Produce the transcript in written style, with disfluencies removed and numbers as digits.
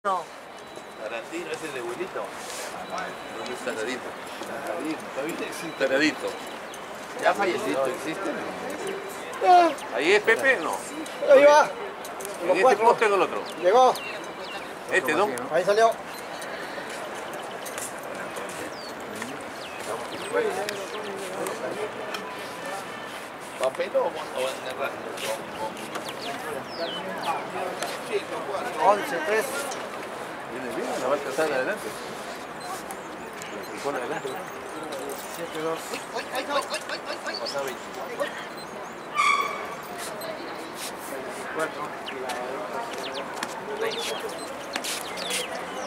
No. Tarantino, ese de abuelito. ¿Dónde está Taradito? Todavía existe. Taradito. ¿Ya falleció? ¿Existe? ¿Ahí es Pepe? No. Ahí va. ¿En este poste o en el otro? Llegó. Este, ¿no? Ahí salió. ¿Papel o narrar? 11-3. Viene bien, la va a alcanzar adelante. La pone adelante. 7-2. Pasaba 20. 4.